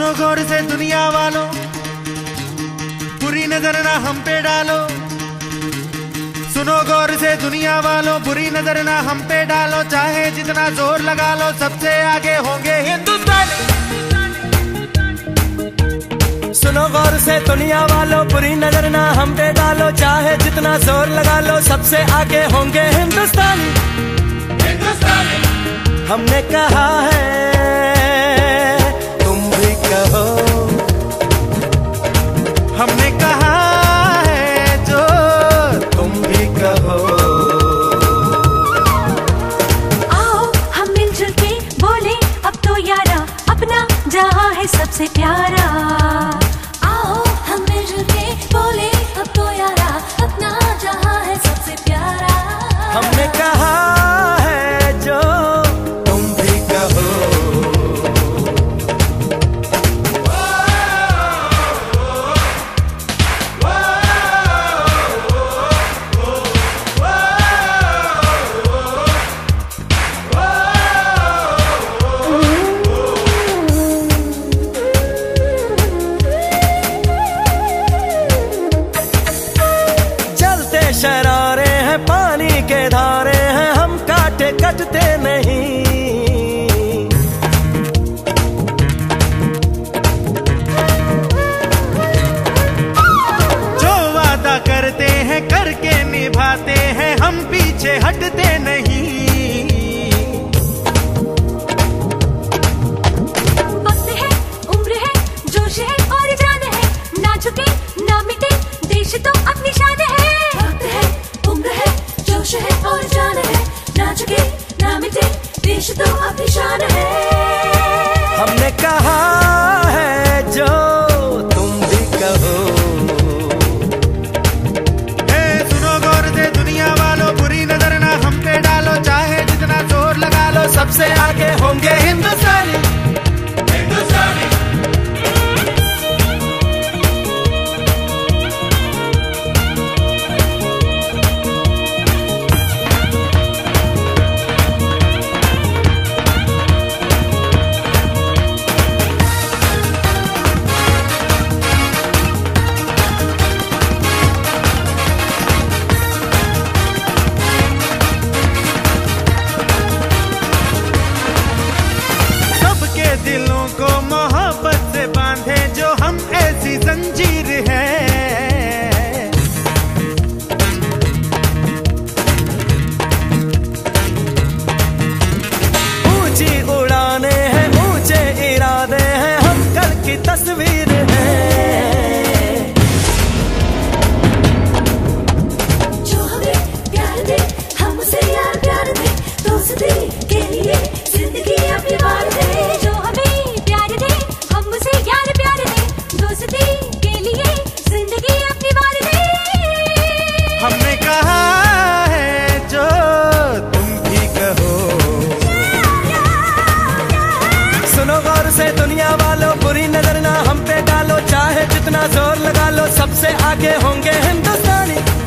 सुनो गौर से दुनिया वालों, बुरी नजर ना हम पे डालो। सुनो गौर से दुनिया वालों, बुरी नजर ना हम पे डालो। चाहे जितना जोर लगा लो, सबसे आगे होंगे हिंदुस्तानी। सुनो गौर से दुनिया वालों, बुरी नजर ना हम पे डालो। चाहे जितना जोर लगा लो, सबसे आगे होंगे हिंदुस्तानी। हमने कहा है, तुम भी कहो। हमने कहा है जो तुम भी कहो। आओ हम मिलजुल के बोले अब तो यारा, अपना जहां है सबसे प्यारा। आओ हम मिलजुल के बोले अब तो यारा, अपना जहां है सबसे प्यारा। हमने कहा है जो तुम भी कहो। चलते शरारे हैं, पानी के धारे हैं, हम काटे कटते नहीं। जो वादा करते हैं करके निभाते हैं, हम पीछे हटते नहीं। वक्त है, उम्र है, जोश है और जान है, ना झुके ना मिटे देश तो अपनी शान है। वक्त है, उम्र है, जोश है और जान है, ना झुके ना मिटे देश तो अपनी शान है। हमने कहा है जो तुम भी कहो। सुनो गौर से दुनिया वालों, बुरी नजर ना हम पे डालो। चाहे जितना जोर लगा लो, सबसे आगे होंगे हिंदुस्तानी। दिलों को मोहब्बत से बांधे जो हम ऐसी जंजीर है। ऊंची उड़ाने हैं, ऊंचे इरादे हैं, हम कल की तस्वीर है। जो हमें प्यार दे, हम उसे यार प्यार दे, दोस्ती के लिए जिंदगी अपनी वार दे। जो हमें प्यार दे, हम उसे यार प्यार दे, दोस्ती के लिए जिंदगी अपनी वार दे। हमने कहा है जो तुम भी कहो। सुनो गौर से दुनिया वालों, बुरी नजर ना हम पे डालो। चाहे जितना जोर लगा लो, सबसे आगे होंगे हिंदुस्तानी।